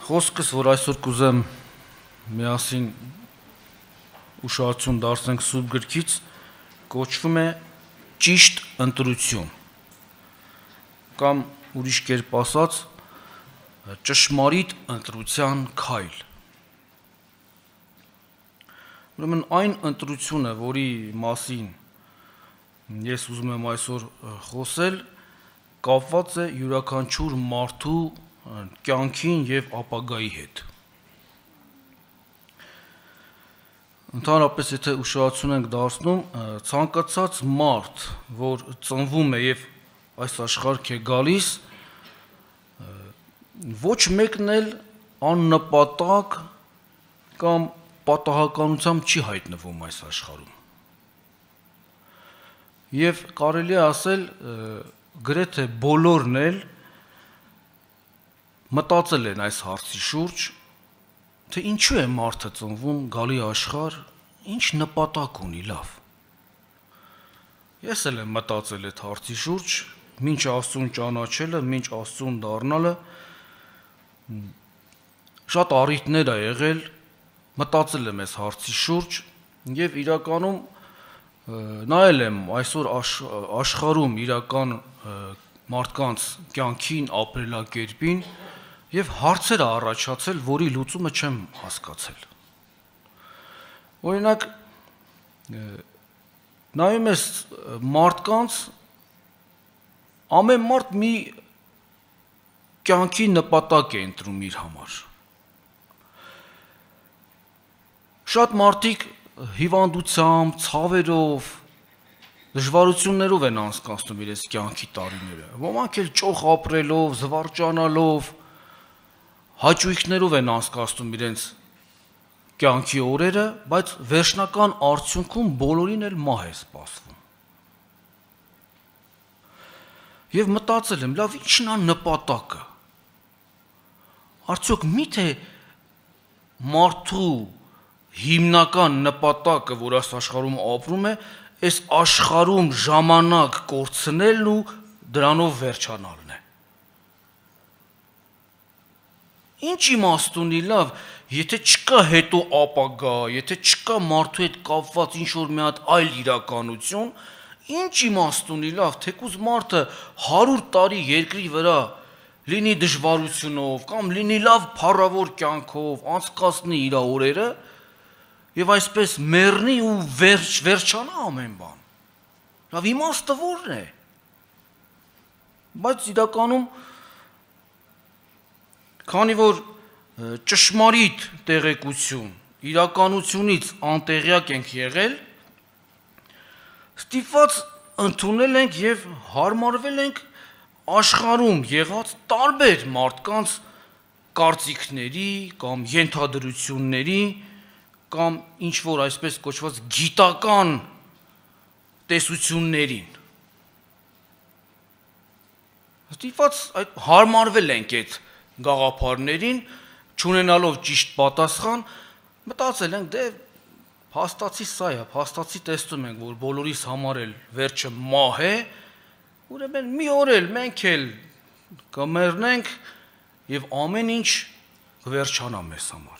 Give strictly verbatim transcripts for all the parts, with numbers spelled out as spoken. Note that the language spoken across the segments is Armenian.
Խոսքս, որ այսօր կուզեմ միասին ուշադրություն դարձնենք Սուրբ գրքից, կոչվում է ճիշտ ընտրություն, կամ ուրիշ կերպ ասած, ճշմարիտ ընտրության քայլ։ Ուրեմն այն ընտրությունը, որի մասին ես ուզում եմ այսօր խոսել, կապված է յուրաքանչյուր մարդու կյանքին և ապագայի հետ։ Ընդհանրապես, եթե ուշադրություն ենք դարձնում, ցանկացած մարդ, որ ծնվում է և այս աշխարհ է գալիս, ոչ մեկն էլ աննպատակ կամ պատահականությամբ չի հայտնվում այս աշխարհում։ Եվ կարելի է ասել, գրեթե բոլորն էլ մտածել են այս հարցի շուրջ, թե ինչու է մարդը ծնվում, գալի աշխարհ, ինչ նպատակ ունի, լավ։ Ես էլ եմ մտածել այդ հարցի շուրջ, մինչ Աստծուն ճանաչելը, մինչ Աստծուն դառնալը, շատ առիթներ ա եղել, մտածել եմ այս հարցի շուրջ, և իրականում նայել եմ այսօր աշխարհում իրական մարդկանց կյանքին, ապրելակերպին, և հարցեր ա առաջացել, որի լուծումը չեմ հասկացել։ Օրինակ, նայում ես մարդկանց, ամեն մարդ մի կյանքի նպատակ է ընտրում իր համար։ Շատ մարդիկ հիվանդությամբ, ցավերով, դժվարություններով են անցկացնում իրենց կյանքի տարիները, ոմանք էլ ճոխ ապրելով, զվարճանալով, հաճույքներով են անցկացնում իրենց կյանքի օրերը, բայց վերջնական արդյունքում բոլորին էլ մահ է սպասվում։ Եվ մտածել եմ, լավ, ի՞նչն ա նպատակը։ Արդյոք միթե մարդու հիմնական նպատակը, որ այս աշխարհում ապրում է, այս աշխարհում ժամանակ կորցնելն ու դրանով վերջանալն է։ Ինչ իմաստ ունի, լավ, եթե չկա հետո ապագա, եթե չկա մարդու հետ կապված ինչ-որ մի հատ այլ իրականություն, ինչ իմաստ ունի, լավ, թեկուզ մարդը հարյուր տարի երկրի վրա լինի դժվարությունով կամ լինի լավ փառավոր կյանքով, անցկացնի իր օրերը և այսպես մեռնի ու վերջ, վերջանա ամեն բան։ Լավ, իմաստը որն է։ Բայց իրականում, քանի որ ճշմարիտ տեղեկություն, իրականությունից անտեղյակ ենք եղել, ստիպված ընդունել ենք և հարմարվել ենք աշխարհում եղած տարբեր մարդկանց կարծիքների կամ ենթադրությունների կամ ինչ-որ այսպես կոչված գիտական տեսություններին։ Ստիպված հարմարվել ենք այդ գաղափարներին, չունենալով ճիշտ պատասխան, մտածել ենք, դե փաստացի սա է, փաստացի տեսնում ենք, որ բոլորիս համար էլ վերջը մահ է, ուրեմն մի օր էլ մենք էլ կմեռնենք և ամեն ինչ կվերջանա մեզ համար։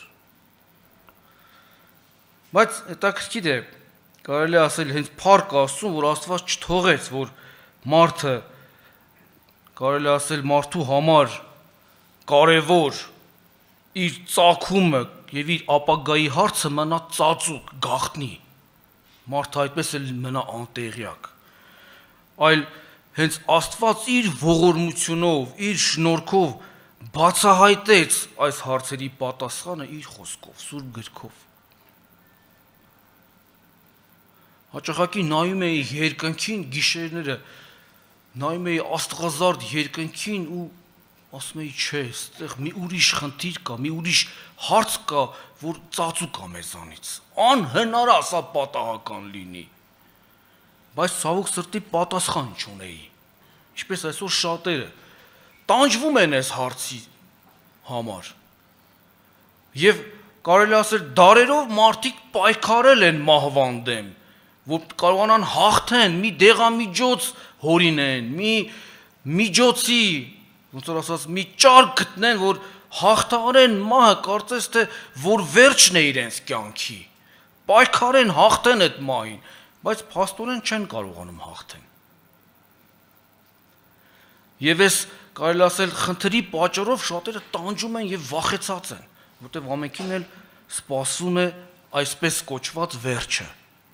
Բայց հետաքրքիր է, կարելի է ասել հենց փառք Աստծուն, որ Աստված չթողեց, որ մարդը, կարելի է ասել մարդու համար կարևոր իր ծագումը և իր ապագայի հարցը մնա ծածուկ, գաղտնի, մարդը այդպես էլ մնա անտեղյակ, այլ հենց Աստված իր ողորմությունով, իր շնորհքով բացահայտեց այս հարցերի պատասխանը իր խոսքով, Սուրբ գրքով։ Հաճախակի նայում էի երկնքին գիշերները, նայում էի աստղազարդ երկնքին ու ասում էի, չէ, ստեղ մի ուրիշ խնդիր կա, մի ուրիշ հարց կա, որ ծածուկ ա մեզանից, անհնար ա սա պատահական լինի, բայց ցավոք սրտի պատասխան չունեի, ինչպես այսօր շատերը տանջվում են այս հարցի համար, և կարելի ասել դարերով մարդիկ պայքարել են մահվան դեմ, որ կարողանան հաղթեն, մի դեղամիջոց հորինեն, մի միջոցի, ոնց որ ասած, մի ճար գտնեն, որ հաղթարեն մահը, կարծես թե որ վերջն է իրենց կյանքի, պայքարեն հաղթեն այդ մահին, բայց փաստորեն չեն կարողանում հաղթեն։ Եվ ես կարելի ասել խնդրի պատճառով շատերը տանջում են եւ վախեցած են, որտեղ ամենքին էլ սպասում է այսպես կոչված վերջը։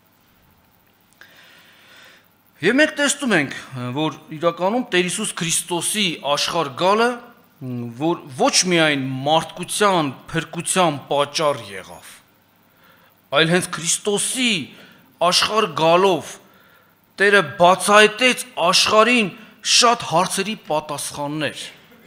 Եվ մենք տեսնում ենք, որ իրականում Տեր Հիսուս Քրիստոսի աշխարհ գալը, որ ոչ միայն մարդկության փրկության պատճառ եղավ, այլ հենց Քրիստոսի աշխարհ գալով Տերը բացահայտեց աշխարհին շատ հարցերի պատասխաններ։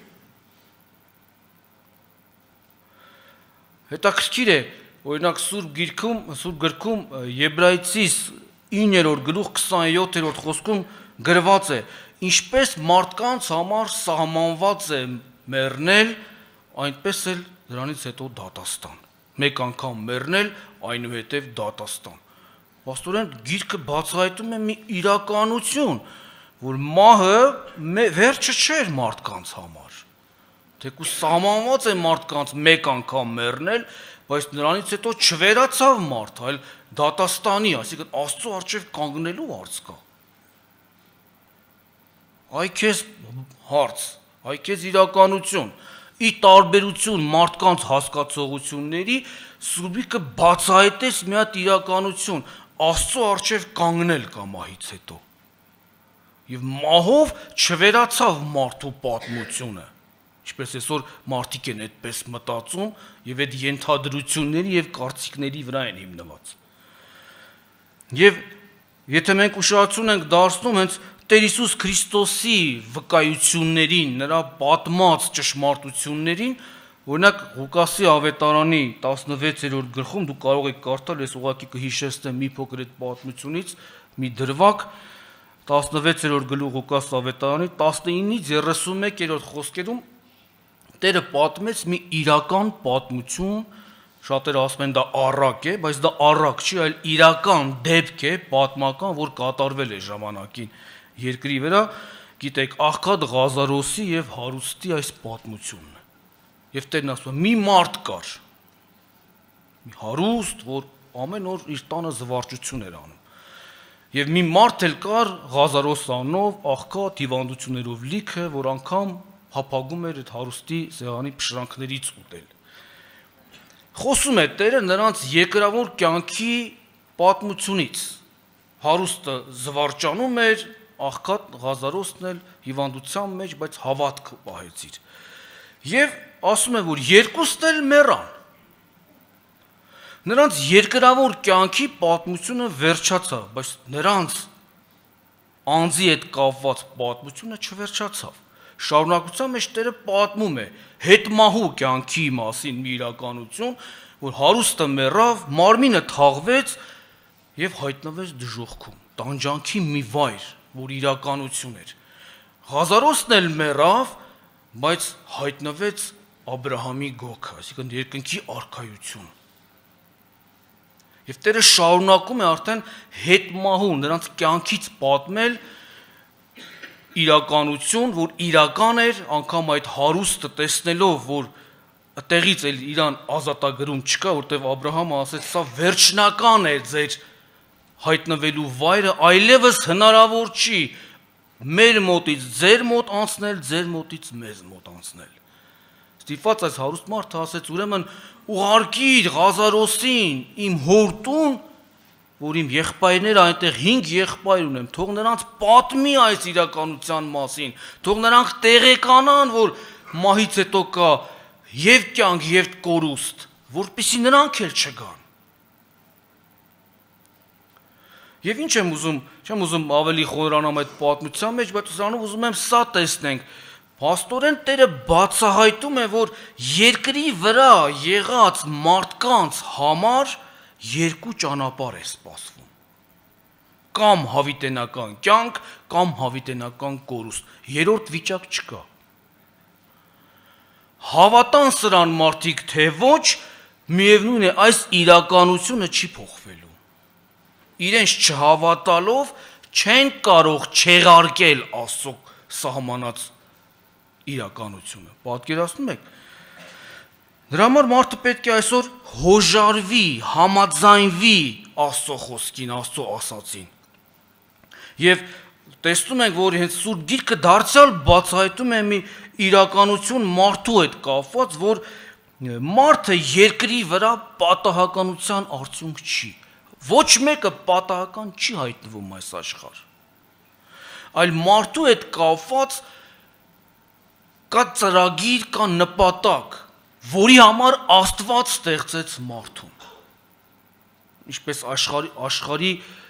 Հետաքրքիր է, օրինակ Սուրբ Գիրքում, Սուրբ գրքում Եբրայեցիս իններորդ գլուխ քսաներորդ խոսքում գրված է. ինչպես մարդկանց համար սահմանված է մեռնել, այնպես էլ դրանից հետո դատաստան։ Մեկ անգամ մեռնել, այնուհետև դատաստան։ Փաստորեն գիրքը բացահայտում է մի իրականություն, որ մահը վերջը չէր մարդկանց համար։ Թեկուզ սահմանված է մարդկանց մեկ անգամ մեռնել, բայց նրանից հետո չվերացավ մարդ, այլ դատաստանի, այսինքն Աստծո առջև կանգնելու հարց կա։ Այ քեզ հարց, այ քեզ իրականություն, ի տարբերություն մարդկանց հասկացողությունների, Սուրբիկը բացահայտեց մի հատ իրականություն, Աստծո առջև կանգնել կա մահից հետո։ Եվ մահով չվերացավ մարդու պատմությունը։ Ինչպես այսօր մարդիկ են այդպես մտածում եւ այդ ենթադրությունների եւ կարծիքների վրա են հիմնված։ Եվ եթե մենք ուշադրություն ենք դարձնում հենց Տեր Հիսուս Քրիստոսի վկայություններին, նրա պատմած ճշմարտություններին, օրինակ Ղուկասի ավետարանի տասնվեցերորդ գլխում դուք կարող եք կարդալ, ես ուղղակի կհիշեցնեմ մի փոքր այդ պատմությունից, մի դրվագ, տասնվեցերորդ գլուխ Ղուկաս ավետարանի տասնինից երեսունմեկերորդ խոսքերում Տերը պատմեց մի իրական պատմություն, շատերը ասում են դա առակ է, բայց դա առակ չի, այլ իրական դեպք է, պատմական, որ կատարվել է ժամանակին երկրի վրա, գիտեք, աղքատ Ղազարոսի եւ հարուստի այս պատմությունն է։ Եվ Տերն ասում է՝ մի մարդ կար, մի հարուստ, որ ամեն օր իր տանը զվարճություն էր անում։ Եվ մի մարդ էլ կար Ղազարոս անունով, աղքատ հիվանդություններով լիքը, որ անգամ հապագում էր այդ հարուստի սեղանի փշրանքներից ուտել։ Խոսում է Տերը նրանց երկրավոր կյանքի պատմությունից։ Հարուստը զվարճանում էր, աղքատ Ղազարոսն էլ հիվանդության մեջ, բայց հավատք պահեցիր։ Եվ ասում է, որ երկուսն էլ մեռան։ Նրանց երկրավոր կյանքի պատմությունը վերջացավ, բայց նրանց անձի հետ կապված պատմությունը չվերջացավ։ Շարունակության մեջ Տերը պատմում է հետմահու կյանքի մասին մի իրականություն, որ հարուստը մեռավ, մարմինը թաղվեց եւ հայտնվեց դժոխքում, տանջանքի մի վայր, որ իրականություն էր։ Ղազարոսն էլ մեռավ, բայց հայտնվեց Աբրահամի գոգը, այսինքն երկնքի արքայություն։ Եվ Տերը շարունակում է արդեն հետմահու նրանց կյանքից պատմել իրականություն, որ իրական էր, անգամ այդ հարուստը տեսնելով, որ այդտեղից էլ իրան ազատագրում չկա, որտեղ Աբրահամը ասեց, սա վերջնական է ձեր հայտնվելու վայրը, այլևս հնարավոր չի մեր մոտից ձեր մոտ անցնել, ձեր մոտից մեզ մոտ անցնել։ Ստիպված այս հարուստ մարդը ասեց, ուրեմն ուղարկիր Ղազարոսին իմ հոր տուն, որ իմ եղբայրները այնտեղ հինգ եղբայր ունեմ, թող նրանց պատմի այս իրականության մասին, թող նրանք տեղեկանան, որ մահից հետո կա եւ կյանք եւ կորուստ, որպեսզի նրանք էլ չգան։ Եվ ինչ եմ ուզում, չեմ ուզում ավելի խորանամ այդ պատմության մեջ, բայց ուսանով ուզում եմ սա տեսնենք։ Փաստորեն Տերը բացահայտում է, որ երկրի վրա եղած մարդկանց համար երկու ճանապարհ է սպասվում։ Կամ հավիտենական կյանք, կամ հավիտենական կորուստ։ Երրորդ վիճակ չկա։ Հավատան սրան մարդիկ, թե ոչ, միևնույն է, այս իրականությունը չի փոխվելու։ Իրենց չհավատալով չեն կարող չեղարկել Աստծո սահմանած իրականությունը։ Պատկերացնում եք։ Դրա համար մարդը պետք է այսօր հոժարվի, համաձայնվի Աստծո խոսքին, Աստծո ասածին։ Եվ տեսնում ենք, որ հենց Սուրբ Գիրքը դարձյալ բացահայտում է մի իրականություն մարդու հետ կապված, որ մարդը երկրի վրա պատահականության արդյունք չի։ Ոչ մեկը պատահական չի հայտնվում այս աշխարհ։ Այլ մարդու հետ կապված կա ծրագիր, կա նպատակ, որի համար Աստված ստեղծեց մարդուն։ Ինչպես աշխարհի աշխարհի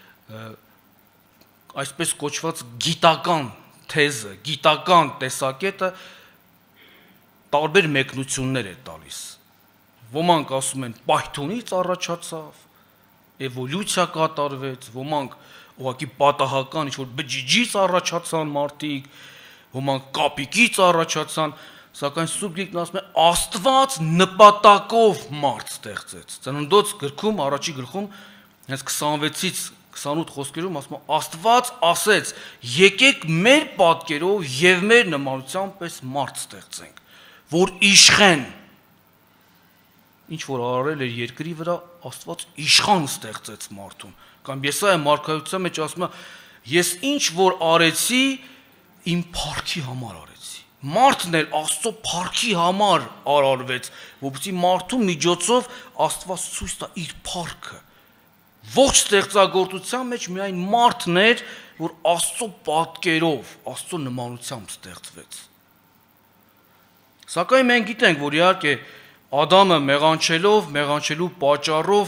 այսպես կոչված գիտական թեզը, գիտական տեսակետը տարբեր մեկնություններ է տալիս։ Ոմանք ասում են պայթունից առաջացավ, էվոլյուցիա կատարվեց, ոմանք ուղղակի պատահական ինչ-որ բջիջից առաջացան մարդիկ, ոմանք կապիկից առաջացան, սակայն Սուրբ Գիրքն ասում է Աստված նպատակով մարդ ստեղծեց։ Ծննդոց գրքում, առաջի գլխում, հենց քսանվեցից քսանութ խոսքերում ասում է Աստված ասեց. եկեք մեր պատկերով եւ մեր նմանությամբ պես մարդ ստեղծենք, որ իշխեն։ Ինչ որ արարել էր երկրի վրա, Աստված իշխան ստեղծեց մարդուն։ Կամ Եսայիա մարգարեության մեջ ասում է ես ինչ որ արեցի, իմ փառքի համար արեցի։ Մարդն էլ Աստծո փառքի համար արարվեց, որովհետեւ մարդու միջոցով Աստված ցույց տա իր փառքը։ Ողջ ստեղծագործության մեջ միայն մարդն էր, որ Աստծո պատկերով, Աստծո նմանությամբ ստեղծվեց։ Սակայն մենք գիտենք, որ իհարկե Ադամը մեղանչելով, մեղանչելու պատճառով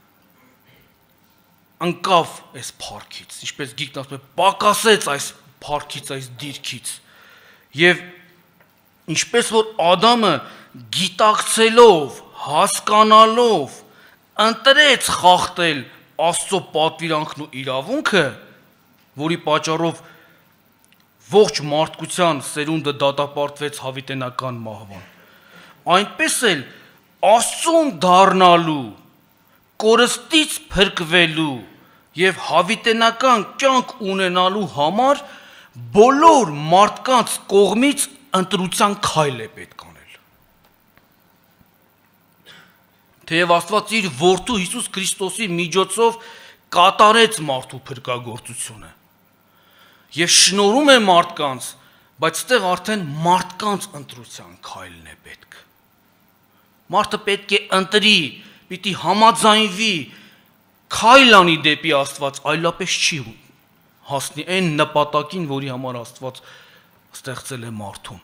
ընկավ այս փառքից, ինչպես Գիրքն ասում է, պակասեց այս փառքից, այս դիրքից։ Եվ ինչպես որ Ադամը գիտակցելով, հասկանալով, ընտրեց խախտել Աստծո պատվիրանքն ու իրավունքը, որի պատճառով ողջ մարդկության սերունդը դատապարտվեց հավիտենական մահվան, այնպես էլ Աստծուն դառնալու, կորստից փրկվելու եւ հավիտենական կյանք ունենալու համար բոլոր մարդկանց կողմից ընտրության քայլ է պետք անել։ Թեև Աստված իր որդու Հիսուս Քրիստոսի միջոցով կատարեց մարդու փրկagorցությունը եւ շնորհում է մարդկանց, բայց այդտեղ արդեն մարդկանց ընտրության քայլն է պետք։ Մարդը պետք է ընտրի, պիտի համաձայնվի, քայլ անի դեպի Աստված, այլապես չի հասնի այն նպատակին, որի համար Աստված ստեղծել է մարդուն։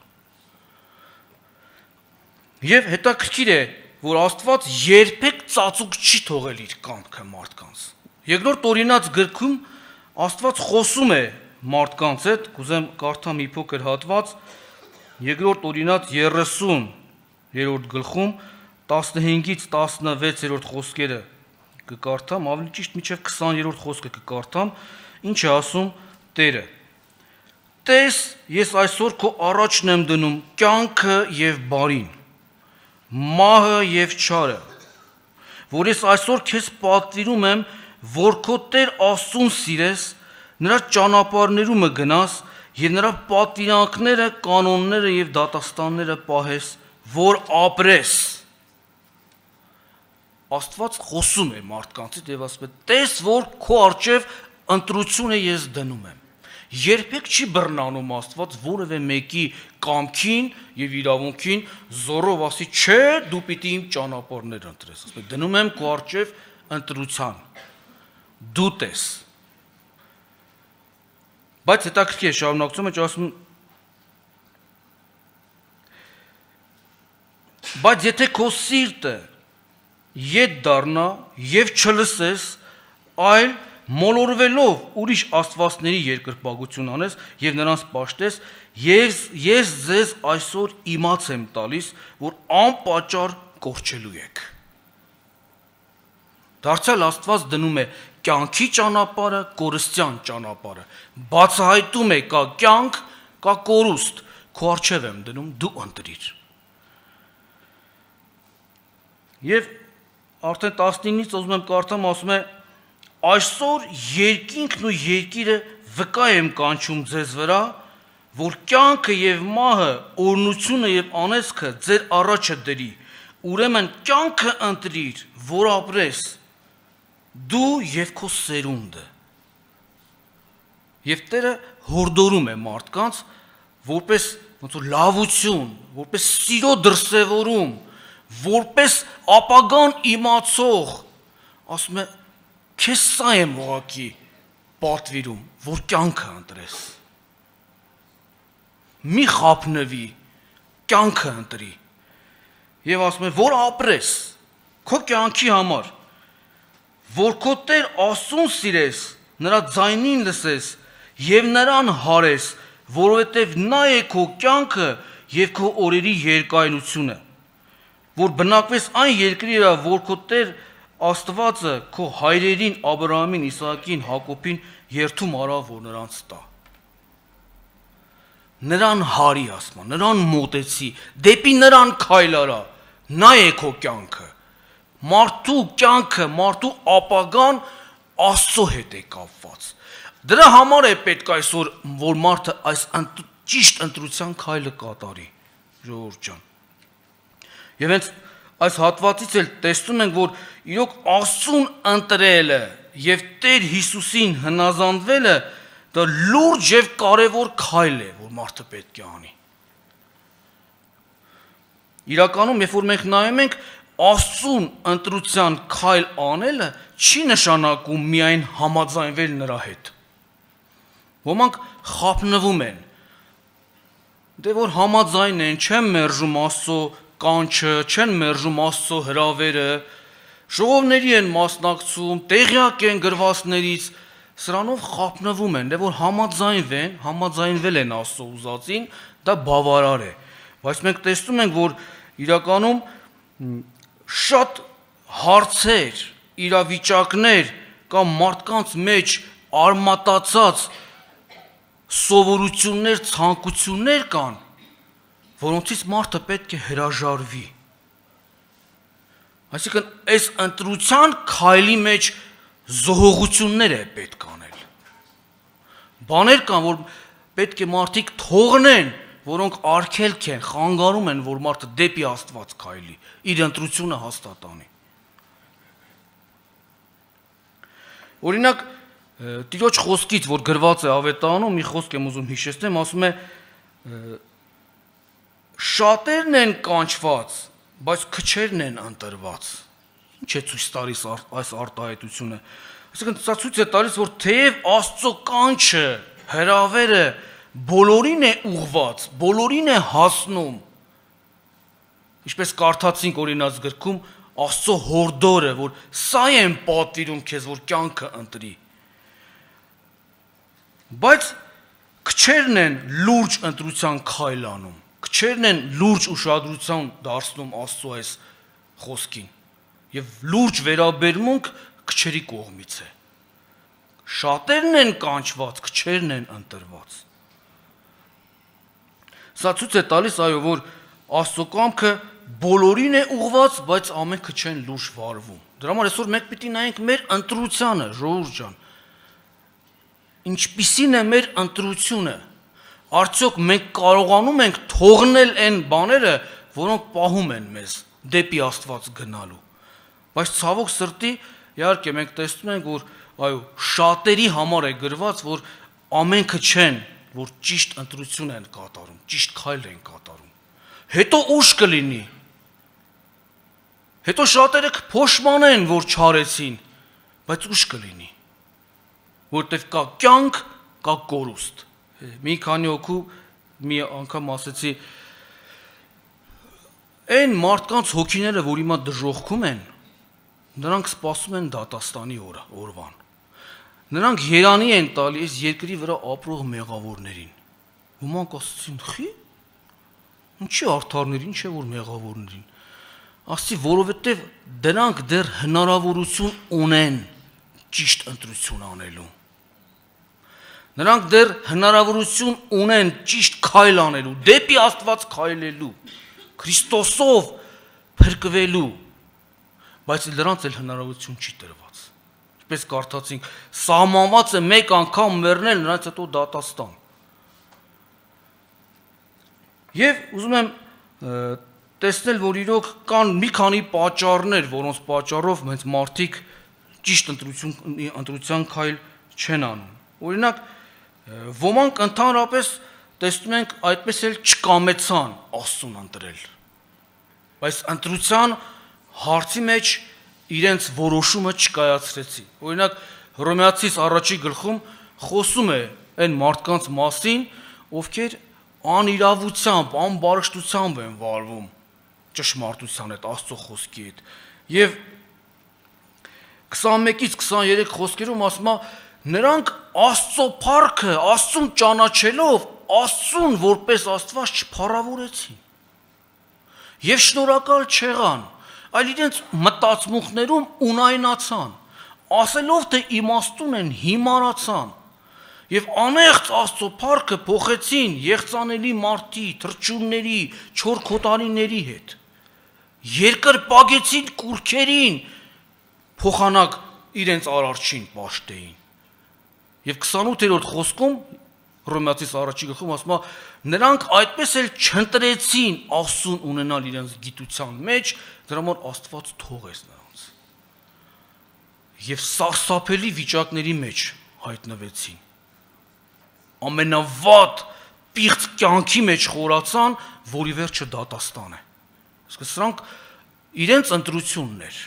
Եվ հետաքրքիր է, որ Աստված երբեք ծածուկ չի թողել իր կամքը մարդկանց։ Երկրորդ օրինաց գրքում Աստված խոսում է մարդկանց հետ, կուզեմ կարդամ մի փոքր հատված, երկրորդ օրինաց երեսուն-երորդ գլխում տասնհինգից տասնվեցերորդ խոսքերը կկարդամ, ավելի ճիշտ մինչև քսաներորդ խոսքը կկարդամ, ինչ է ասում Տերը։ Տես, ես այսօր քո առաջն եմ դնում կյանքը եւ բարին, մահը եւ չարը, որ ես այսօր քեզ պատվիրում եմ, որ քո Տեր Աստծուն սիրես, նրա ճանապարհներումը գնաս եւ նրա պատվիրանքները, կանոնները եւ դատաստանները պահես, որ ապրես։ Աստված խոսում է մարդկանց հետ եւ ասում է. «Տես, որ քո առջև ընտրություն է ես դնում եմ»։ Երբեք չի բռնանում Աստված որևէ մեկի կամքին եւ իրավունքին զորով ասի, չէ, դու պիտի իմ ճանապարհներ ընտրես։ Ասում է, դնում եմ քո առջև ընտրության։ Դու տես։ Բայց հետաքրքիր է շարունակությունը, որ ասում բայց եթե քո սիրտը ետ դառնա եւ չլսես, այլ մոլորվելով ուրիշ աստվածների երկրպագություն անես եւ նրանց պաշտես, ես ես ձեզ այսօր իմաց եմ տալիս, որ անպատճառ կորչելու եք։ Դարձյալ Աստված դնում է կյանքի ճանապարհը, կորստյան ճանապարհը, բացահայտում է կա կյանք, կա կորուստ, քո առջև եմ դնում, դու ընտրիր։ Եվ արդեն տասնինից ուզում եմ կարդամ, ասում է. այսօր երկինքն ու երկիրը վկա եմ կանչում ձեզ վրա, որ կյանքը եւ մահը, օրհնությունը եւ անեծքը ձեր առաջը դրի, ուրեմն կյանքը ընտրիր, որ ապրես, դու և քո սերունդը։ Եվ Տերը հորդորում է մարդկանց, որպես ոնց որ լավություն, որպես սիրո դրսևորում, որպես ապագան իմացող, ասում է, քեզ սա եմ ուղղակի պատվիրում, որ կյանքը ընտրես։ Մի խաբնվի, կյանքը ընտրի։ Եվ ասում է, որ ապրես, քո կյանքի համար, որ քո Տեր Աստծուն սիրես, նրա ձայնին լսես և նրան հարես, որովհետև նա է քո կյանքը և քո օրերի երկայնությունը, որ բնակվես այն երկրի վրա, որ քո Տեր Աստվածը քո հայրերին Աբրահամին, Իսահակին, Հակոբին երդում արավ, որ նրանց տա։ Նրան հարի ասма, նրան մոտեցի, դեպի նրան քայլ արա, նա է քո կյանքը։ Մարդու կյանքը, մարդու ապագան Աստծո հետ է կապված։ Դրա համար է պետք այսօր, որ մարդը այս ճիշտ ընտրության քայլը կատարի, ժողովուրդ ջան։ Եվ հենց այս հատվածից էլ տեսնում ենք, որ իրոք Աստծուն ընտրելը եւ Տեր Հիսուսին հնազանդվելը դա լուրջ եւ կարեւոր քայլ է, որ մարդը պետք է անի։ Իրականում, երբ որ մենք նայում ենք Աստծուն ընտրության քայլ անելը, չի նշանակում միայն համաձայնվել նրա հետ։ Ոմանք խաբնվում են, դե որ համաձայն են, չեն մերժում Աստծո կանչը, չեն մերժում Աստծո հրավերը, ժողովների են մասնակցում, տեղյակ են գրվածներից, սրանով խաբնվում են, դե որ համաձայնվեն, համաձայնվել են Աստծո ուզածին, դա բավարար է։ Բայց մենք տեսնում ենք, որ իրականում շատ հարցեր, իրավիճակներ կամ մարդկանց մեջ արմատացած սովորություններ, ցանկություններ կան, որոնցից մարդը պետք է հրաժարվի։ Այսինքն, այս ընտրության քայլի մեջ զոհողություններ է պետք անել։ Բաներ կան, որ պետք է մարդիկ թողնեն, որոնք արգելք են, խանգարում են, որ մարդը դեպի Աստված քայլի, իր ընտրությունը հաստատ անի։ Օրինակ, Տիրոջ խոսքից, որ գրված է Ավետարանում, մի խոսք եմ ուզում հիշեցնեմ, ասում է. շատերն են կանչված, բայց քչերն են ընտրված։ Ինչ է ցույց տալիս այս արտահայտությունը։ Այսինքն, սա ցույց է տալիս, որ թեև Աստծո կանչը, հրավերը բոլորին է ուղված, բոլորին է հասնում։ Ինչպես կարդացինք օրինաց գրքում, Աստծո հորդորը, որ սա եմ պատվիրում քեզ, որ կյանքը ընտրի։ Բայց քչերն են լուրջ ընտրության քայլ անում, քչերն են լուրջ ուշադրություն դարձնում Աստծո այս խոսքին, եւ լուրջ վերաբերմունք քչերի կողմից է։ Շատերն են կանչված, քչերն են ընտրված։ Սա ցույց է տալիս, այո, որ Աստծո կամքը բոլորին է ուղված, բայց ամենքը չեն լուրջ վարվում։ Դրա համար այսօր մենք պիտի նայենք մեր ընտրությանը, ժողովուրդ ջան։ Ինչպիսին է մեր ընտրությունը։ Արդյոք մենք կարողանում ենք թողնել այն բաները, որոնք պահում են մեզ դեպի Աստված գնալու։ Բայց ցավոք սրտի, իհարկե մենք տեսնում ենք, որ այո, շատերի համար է գրված, որ ամենքը չեն, որ ճիշտ ընտրություն են կատարում, ճիշտ քայլ են կատարում։ Հետո ուշ կլինի։ Հետո շատերը կփոշմանեն, որ չարեցին, բայց ուշ կլինի։ Որտեվ կա կյանք, կա կորուստ։ Մի քանի հոգու մի անգամ ասեցի, այն մարդկանց հոգիները, որ հիմա դժոխքում են, նրանք սպասում են դատաստանի օրվան։ Նրանք երանի են տալիս երկրի վրա ապրող մեղավորներին։ Ոմանք ասեցին, խի, ինչի արդարներին, ինչ է որ մեղավորներին։ Ասեցի, որովհետև դրանք դեռ հնարավորություն ունեն ճիշտ ընտրություն անելու։ Նրանք դեռ հնարավորություն ունեն ճիշտ քայլ անելու, դեպի Աստված քայլելու, Քրիստոսով փրկվելու, բայց դրանց էլ հնարավորություն չի տրված։ Ինչպես կարդացինք, սահմանված է մեկ անգամ մեռնել, նրանց հետո դատաստան։ Եվ ուզում եմ տեսնել, որ իրոք կան մի քանի պատճառներ, որոնց պատճառով մենք մարդիկ ճիշտ ընտրություն ընտրության քայլ չեն անում։ Օրինակ, ոմանք ընդհանրապես տեսնում ենք այդպես էլ չկամեցան Աստծուն ընտրել։ Բայց ընտրության հարցի մեջ իրենց որոշումը չկայացրեցին։ Օրինակ, Հռոմեացիս առաջի գլխում խոսում է այն մարդկանց մասին, ովքեր անիրավությամբ, անբարշտությամբ են վարվում ճշմարտության հետ, Աստծո խոսքի հետ։ Եվ քսանմեկից քսաներեք խոսքերում ասում է, նրանք Աստծո փառքը, Աստծուն ճանաչելով, Աստծուն որպես Աստված չփառավորեցին։ Եվ շնորհակալ չեղան, այլ իրենց մտածմունքներում ունայնացան, ասելով թե իմաստուն են, հիմարացան։ Եվ անեղծ Աստծո փառքը փոխեցին եղծանելի մարդի, թրջունների, չոր քոտարիների հետ։ Երկրպագեցին կուրքերին, փոխանակ իրենց արարչին պաշտեին։ Եվ քսանութերորդ խոսքում Հռոմեացիս առաջի գլխում ասում է, նրանք այդպես էլ չընտրեցին Աստծուն ունենալ իրենց գիտության մեջ, դրա համար Աստված թողեց նրանց։ Եվ սարսափելի վիճակների մեջ հայտնվեցին։ Ամենավատ պիղծ կյանքի մեջ խորացան, որի վերջը դատաստան է։ Իսկ սրանք իրենց ընտրությունն էր։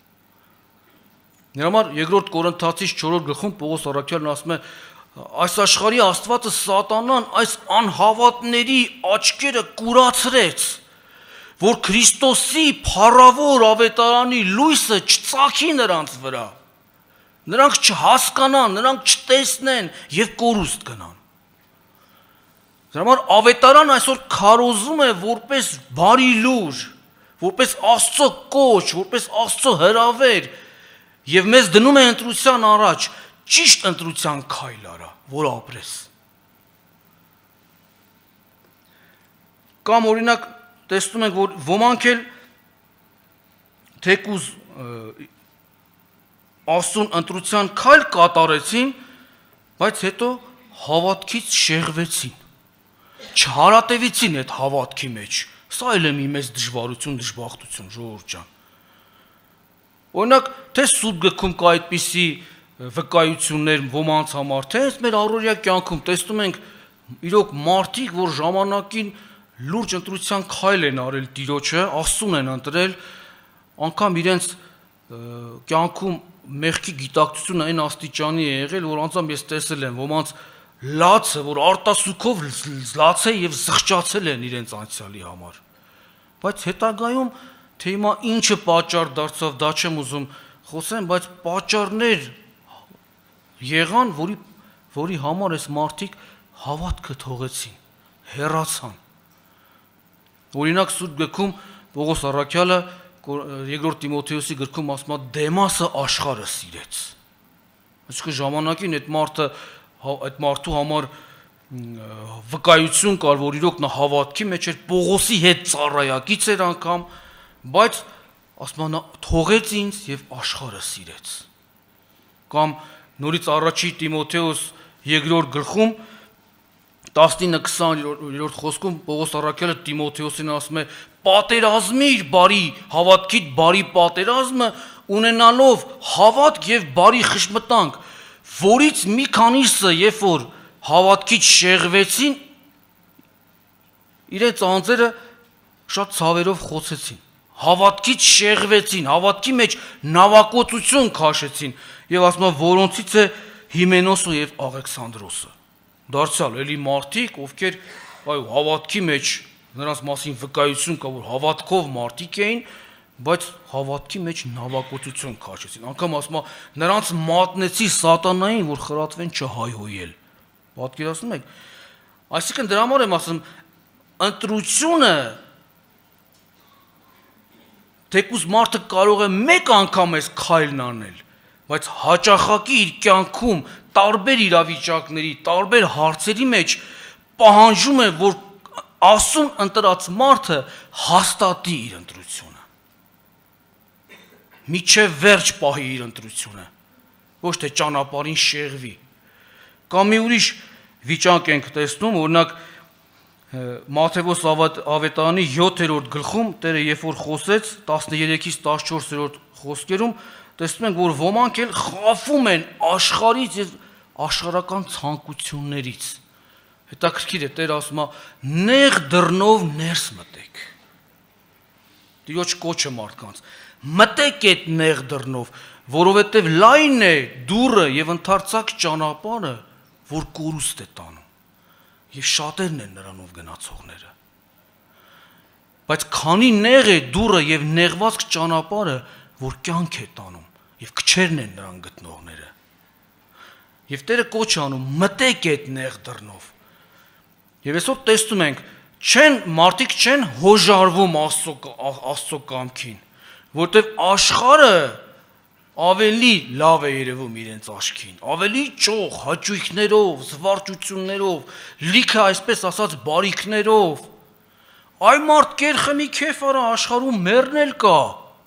Նրա համար երկրորդ Կորինթացիս չորրորդ գլխում Պողոս առաքյալն ասում է, այս աշխարհի Աստվածը Սատանան այս անհավատների աչքերը կուրացրեց, որ Քրիստոսի փառավոր ավետարանի լույսը չծագի նրանց վրա։ Նրանք չհասկանան, նրանք չտեսնեն եւ կորուստ գնան։ Դրա համար ավետարան այսօր քարոզում է որպես բարի լուր, որպես Աստծո կոչ, որպես Աստծո հրավեր, եւ մեզ դնում է ընտրության առաջ, ճիշտ ընտրության քայլ արա, որ ապրես։ Կամ օրինակ տեսնում ենք, որ ոմանք էլ թեկուզ Աստծուն ընտրության քայլ կատարեցին, բայց հետո հավատքից շեղվեցին, չհարատևեցին այդ հավատքի մեջ։ Սա էլ է մի մեծ դժվարություն, դժբախտություն, ժողովուրդ ջան։ Օրինակ, թե սուտ գքում կա այդպիսի վկայություններ ոմանց համար, թե այս մեր առօրյա կյանքում տեսնում ենք իրոք մարդիկ, որ ժամանակին լուրջ ընտրության քայլ են արել Տիրոջը, Աստծուն են ընտրել, անգամ իրենց կյանքում մեղքի գիտակցությունը այն աստիճանի է եղել, որ անձամբ ես տեսել եմ ոմանց լացը, որ արտասուքով լաց է եւ զղջացել են իրենց անցյալի համար։ Բայց հետագայում թե հիմա ինչը պատճառ դարձավ, դա չեմ ուզում խոսեմ, բայց պատճառներ եղան, որի որի համար այս մարդիկ հավատքը թողեցին, հեռացան։ Օրինակ Սուրբ Գրքում Պողոս առաքյալը երկրորդ Տիմոթեոսի գրքում ասում է Դեմասը աշխարհը սիրեց։ Այսինքն ժամանակին այդ մարդը այդ մարդու համար վկայություն կար, որ իրոք նա հավատքի մեջ էր, Պողոսի հետ ծառայակից էր անգամ, բայց ասում նա թողեց ինձ եւ աշխարհը սիրեց։ Կամ նորից առաջի Տիմոթեոս երկրորդ գլխում տասնինը քսաներորդ խոսքում Պողոս առաքյալը Տիմոթեոսին ասում է. «Պատերազմիր բարի, հավատքիդ բարի պատերազմը, ունենալով հավատք եւ բարի խշմտանք, որից մի քանիսը, երբ որ հավատքից շեղվեցին, իրենց անձերը շատ ցավերով խոցեցին, հավատքից շեղվեցին, հավատքի մեջ նավակոծություն քաշեցին եւ ասում է, որոնցից է Հիմենոսը եւ Աղեքսանդրոսը»։ Դարձյալ էլի մարդիկ, ովքեր այո հավատքի մեջ նրանց մասին վկայություն կա, որ հավատքով մարդիկ էին, բայց հավատքի մեջ նավակոծություն քաշեցին։ Անկամ ասում է, նրանց մատնեցի սատանային, որ խրատվեն չհայհոյել։ Պատկերացնում եք։ Այսինքն դրա համար եմ ասում, ընտրությունը թեկուզ մարդը կարող է մեկ անգամ այս քայլն անել, բայց հաճախակի իր կյանքում տարբեր իրավիճակների, տարբեր հարցերի մեջ պահանջում է, որ Աստծուն ընտրած մարդը հաստատի իր ընտրությունը։ Միջև վերջ պահի իր ընտրությունը, ոչ թե ճանապարհին շեղվի։ Կամ մի ուրիշ վիճակ ենք տեսնում, օրինակ Մատթեոս ավետարանի յոթերորդ գլխում Տերը երբ որ խոսեց տասներեքից տասնչորսերորդ խոսքերում տեսնում ենք որ ոմանք էլ խաբում են աշխարհից եւ աշխարհական ցանկություններից։ Հետաքրքիր է Տերը ասում է նեղ դռնով ներս մտեք։ Տիրոջ կոչը մարդկանց մտեք այդ նեղ դռնով, որովհետեւ լայն է դուռը եւ ընդարձակ ճանապարհը, որ կորուստ է տանում։ Եվ շատերն են նրանով գնացողները։ Բայց քանի նեղ է դուռը եւ նեղվածք ճանապարհը, որ կյանք է տանում, եւ քչերն են նրան գտնողները։ Եվ Տերը կոչ է անում մտեք այդ նեղ դռնով։ Եվ այսօր տեսնում ենք, չեն մարդիկ չեն հոժարվում Աստծո Աստծո կամքին, որտեղ աշխարհը ավելի լավ է երևում իրենց աչքին, ավելի ճոխ, հաճույքներով, զվարճություններով, լիքը այսպես ասած բարիքներով։ Այ մարդ կերխմի քեֆ արա աշխարհում մեռնել կա։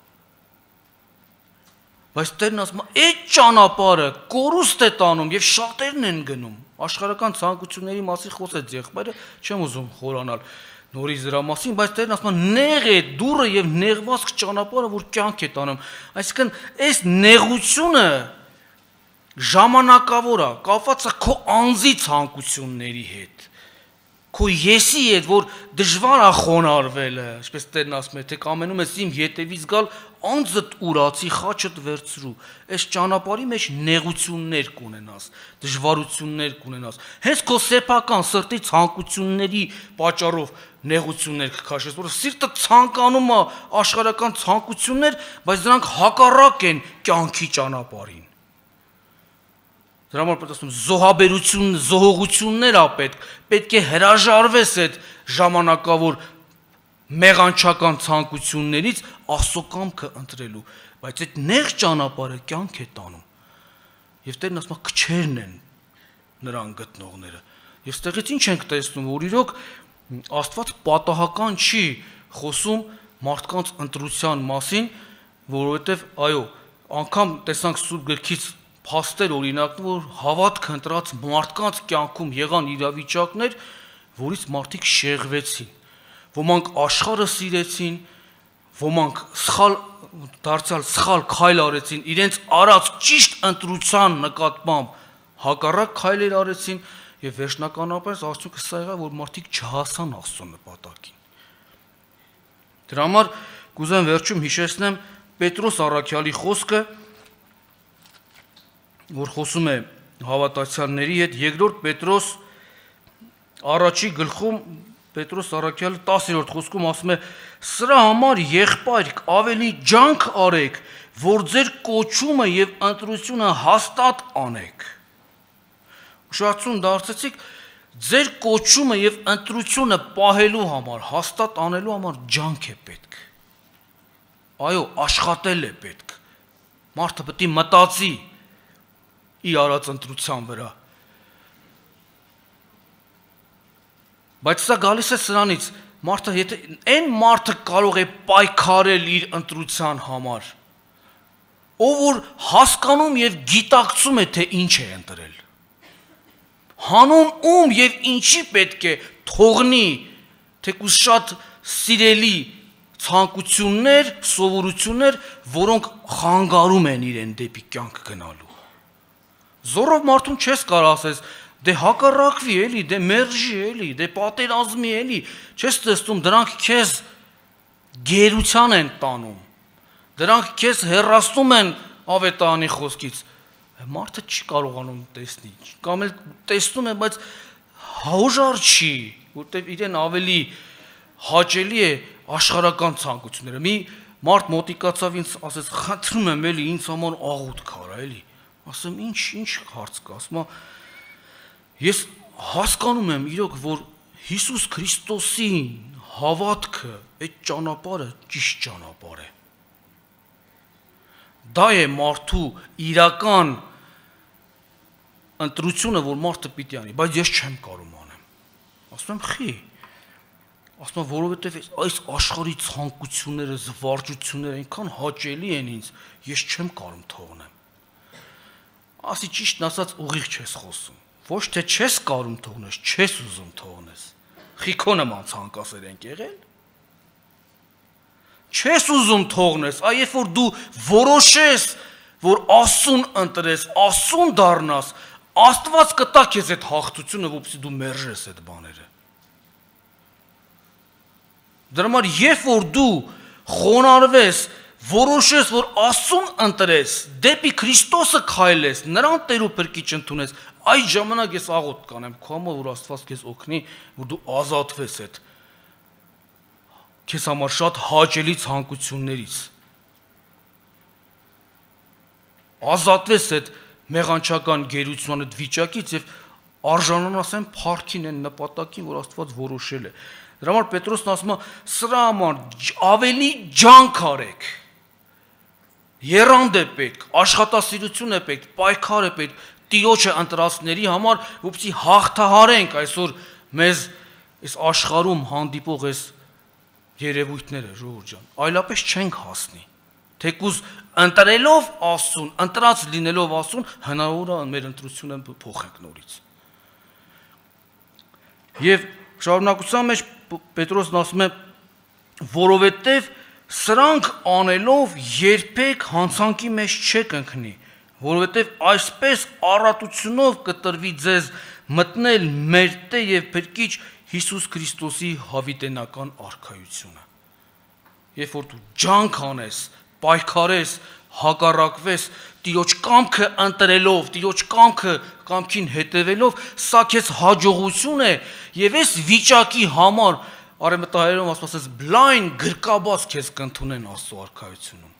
Բայց Տերն ասում է, այդ ճանապարհը կորուստ է տանում եւ շատերն են գնում։ Աշխարհական ցանկությունների մասին խոսեց եղբայրը, չեմ ուզում խորանալ նորից դրա մասին, բայց Տերն ասում է, նեղ է դուռը եւ նեղվածք ճանապարհը, որ կյանք է տանում։ Այսինքն, այս նեղությունը ժամանակավոր է, կապված է քո անձի ցանկությունների հետ։ Քո եսի հետ, որ դժվար է խոնարհվելը, ինչպես Տերն ասում է, թե կամենում ես իմ ետևից գալ, անձդ ուրացի, խաչդ վերցրու։ Այս ճանապարհի մեջ նեղություններ կունենաս, դժվարություններ կունենաս։ Հենց քո սեփական սրտի ցանկությունների պատճառով նեղություններ կքաշես, որ սիրտը ցանկանում է աշխարհական ցանկություններ, բայց դրանք հակառակ են կյանքի ճանապարհին։ Դրա համար պետք է ասում զոհաբերություն, զոհողություններ ա պետք, պետք է հրաժարվես այդ ժամանակավոր մեղանչական ցանկություններից Աստծո կամքը ընտրելու, բայց այդ նեղ ճանապարհը կյանք է տանում։ Եվ Տերն ասում է քչերն են նրան գտնողները։ Եվ ստեղից ինչ ենք տեսնում, որ իրոք Աստված պատահական չի խոսում մարդկանց ընտրության մասին, որովհետև այո, անգամ տեսանք Սուրբ գրքից փաստեր օրինակներ, որ հավատք ընտրած մարդկանց կյանքում եղան իրավիճակներ, որից մարդիկ շեղվեցին։ Ոմանք աշխարհը սիրեցին, ոմանք սխալ դարձյալ սխալ քայլ արեցին, իրենց արած ճիշտ ընտրության նկատմամբ հակառակ քայլեր արեցին եւ վերջնականապես արդյունքը սա եղավ, որ մարդիկ չհասան Աստծո նպատակին։ Դրա համար կուզեմ վերջում հիշեցնեմ Պետրոս առաքյալի խոսքը, որ խոսում է հավատացյալների հետ, երկրորդ Պետրոս առաջի գլխում Պետրոս առաքյալը տասերորդ խոսքում ասում է. «Սրա համար եղբայր ավելի ջանք արեք, որ ձեր կոչումը եւ ընտրությունը հաստատ անեք»։ Ուշադրություն դարձեցիք, ձեր կոչումը եւ ընտրությունը պահելու համար, հաստատ անելու համար ջանք է պետք։ Այո, աշխատել է պետք։ Մարդը պետք է մտածի իր արած ընտրության վրա։ Բայց սա գալիս է սրանից, մարդը եթե այն մարդը կարող է պայքարել իր ընտրության համար, ով որ հասկանում եւ գիտակցում է, թե ինչ է ընտրել։ Հանուն ում եւ ինչի պետք է թողնի, թեկուզ շատ սիրելի ցանկություններ, սովորություններ, որոնք խանգարում են իրեն դեպի կյանք գնալու։ Զորով մարդուն չես կարող ասես, դե հակառակվի էլի, դե մերժի էլի, դե պատերազմի էլի, չես տեսնում դրանք քեզ գերության են տանում, դրանք քեզ հեռացնում են ավետարանի խոսքից։ Մարդը չի կարողանում տեսնի, կամ էլ տեսնում է, բայց հոժար չի, որտեղ իրեն ավելի հաճելի է աշխարհական ցանկությունները։ Մի մարդ մոտիկացավ ինձ, ասեց, խնդրում եմ էլի ինձ համար աղոթ քարա էլի։ Ասեմ, ինչ, ինչ հարց կա, ասում եմ, ես հասկանում եմ իրոք, որ Հիսուս Քրիստոսին հավատքը, այդ ճանապարհը ճիշտ ճանապարհ է։ Դա է մարդու իրական ընտրությունը, որ մարդը պիտի անի, բայց ես չեմ կարող անեմ։ Ասում եմ, խի։ Ասում եմ, որովհետև այս աշխարհի ցանկությունները, զվարճությունները այնքան հաճելի են ինձ, ես չեմ կարող թողնեմ։ Ասի ճիշտն ասած ուղիղ չես խոսում։ Ոչ թե չես կարում թողնես, չես ուզում թողնես։ Խիքո նման ցանկասեր ենք եղել։ Չես ուզում թողնես, այ երբ որ դու որոշես, որ Աստծուն ընտրես, Աստծուն դառնաս, Աստված կտա քեզ այդ հաղթությունը, որպեսզի դու մերժես այդ բաները։ Դրա համար երբ որ դու խոնարհվես, որոշես, որ Աստծուն ընտրես, դեպի Քրիստոսը քայլես, նրան Տեր ու Փրկիչ ընդունես, այդ ժամանակ ես աղոթ կանեմ քո համար, որ Աստված քեզ օգնի, որ դու ազատվես այդ քեզ համար շատ հաճելի ցանկություններից։ Ազատվես այդ մեղանչական գերության այդ վիճակից եւ արժանանաս այն փառքին, այն նպատակին, որ Աստված որոշել է։ Դրա համար Պետրոսն ասում է, սրա համար ավելի ջանք արեք։ Եռանդ է պետք, աշխատասիրություն է պետք, պայքար է պետք Տիրոջը ընտրածների համար, որպեսզի հաղթահարենք այսօր մեզ այս աշխարհում հանդիպող այս երևույթները, ժողովուրդ ջան, այլապես չենք հասնի։ Թեկուզ ընտրելով Աստծուն, ընտրած լինելով Աստծուն, հնարավոր է մեր ընտրությունը փոխենք նորից։ Եվ շարունակության մեջ Պետրոսն ասում է, որովհետև սրանք անելով երբեք հանցանքի մեջ չեք ընկնի, որովհետև այսպես առատությունով կտրվի ձեզ մտնել մեր Տեր եւ Փրկիչ Հիսուս Քրիստոսի հավիտենական արքայությունը։ Երբ որ դու ջանք անես, պայքարես, հակառակվես, Տիրոջ կամքը ընտրելով, Տիրոջ կամքը կամքին հետևելով, սա քեզ հաջողություն է եւ այս վիճակի համար արեմտահայերում ասած բլայն գրկաբաց քեզ կընդունեն Աստծո արքայությունում։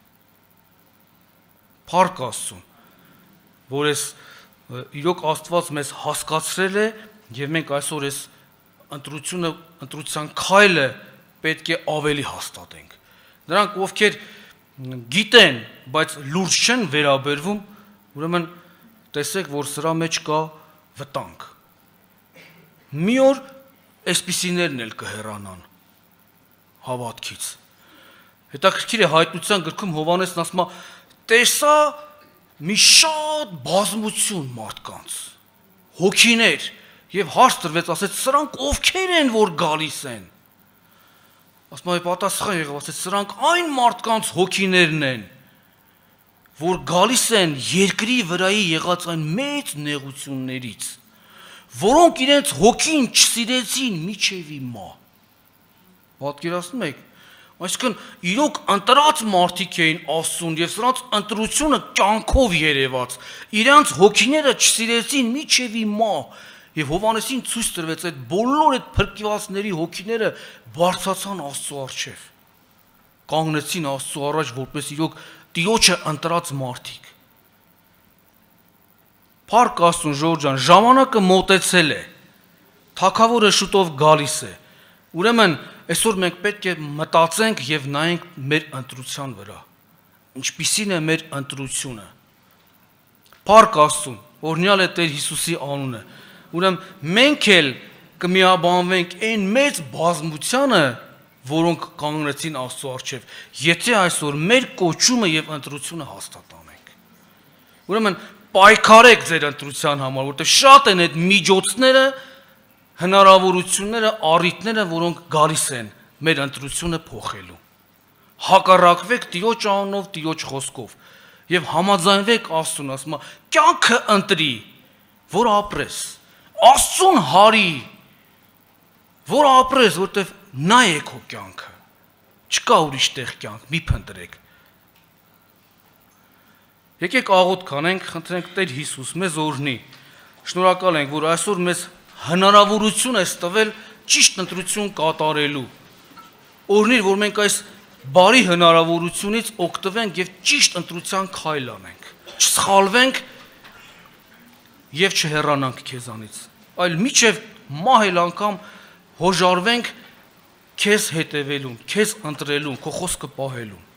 Փառք Աստծուն, որ այս իրոք Աստված մեզ հասկացրել է եւ մենք այսօր այս ընտրությունը, ընտրության քայլը պետք է ավելի հաստատենք։ Նրանք, ովքեր գիտեն, բայց լուրջ չեն վերաբերվում, ուրեմն տեսեք, որ սրա մեջ կա վտանգ։ Մի օր այսպիսիներն էլ կհեռանան հավատքից։ Հետաքրքիր է հայտնության գրքում Հովհաննեսն ասում է, տեսա մի շատ բազմություն մարդկանց, հոգիներ, եւ հարց տրվեց, ասեց, սրանք ովքեր են, որ գալիս են։ Ասում է, պատասխան եղավ, ասեց, սրանք այն մարդկանց հոգիներն են, որ գալիս են երկրի վրայի եղած այն մեծ նեղություններից, որոնք իրենց հոգին չսիրեցին միջև հիմա։ Պատկերացնում եք, այսինքն իրոք ընտրած մարդիկ էին Աստծուն եւ սրանց ընտրությունը կյանքով երևաց, իրենց հոգիները չսիրեցին միջև հիմա։ Եվ Հովհաննեսին ցույց տրվեց այդ բոլոր այդ փրկվածների հոգիները բարձրացան Աստծո առջև։ Կանգնեցին Աստծո առաջ, որպես իրոք Տիրոջը ընտրած մարդիկ։ Փառք Աստծուն, ժողովուրդ ջան, ժամանակը մոտեցել է։ Թագավորը շուտով գալիս է։ Ուրեմն այսօր մենք պետք է մտածենք եւ նայենք մեր ընտրության վրա։ Ինչպիսին է մեր ընտրությունը։ Փառք Աստծուն, օրհնյալ է Տեր Հիսուսի անունը։ Ուրեմն մենք էլ կմիաբանվենք այն մեծ բազմությանը, որոնք կանգնեցին Աստծո առջև, եթե այսօր մեր կոչումը եւ ընտրությունը հաստատանենք։ Ուրեմն պայքարեք ձեր ընտրության համար, որտեղ շատ են այդ միջոցները, հնարավորությունները, առիթները, որոնք գալիս են մեր ընտրությունը փոխելու։ Հակառակվեք Տիրոջ անունով, Տիրոջ խոսքով եւ համաձայնվեք Աստծուն, ասում է, կյանքը ընտրի, որ ապրես։ Աստծուն հարի, որ ապրես, որտեվ նա է քո կյանքը, չկա ուրիշ տեղ կյանք, մի փնտրեք։ Եկեք աղոթ կանենք, խնդրենք Տեր Հիսուս մեզ օրհնի, շնորհակալ ենք, որ այսօր մեզ հնարավորություն ես տվել ճիշտ ընտրություն կատարելու, օրհնիր, որ մենք այս բարի հնարավորությունից օգտվենք եւ ճիշտ ընտրության քայլ անենք, չսխալվենք եւ չհեռանանք քեզանից, այլ միջև մահել անգամ հոժարվենք քեզ հետևելուն, քեզ ընտրելուն, քո խոսքը պահելուն։